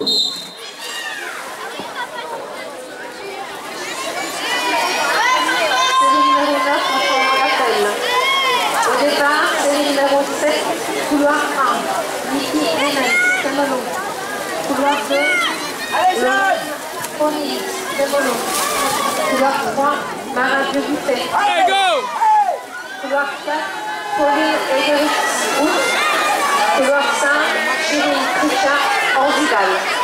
numéro 9, Enfant Rappel. Au départ, série numéro 7, couloir 1, Niki Hennes, Temolo. Couloir 2, Pony, Temolo. Couloir 3, Marin Buffet. Allez, go! Couloir 4, Pauline Egerich, Couloir 5, Cyril Trichat, Orvidal.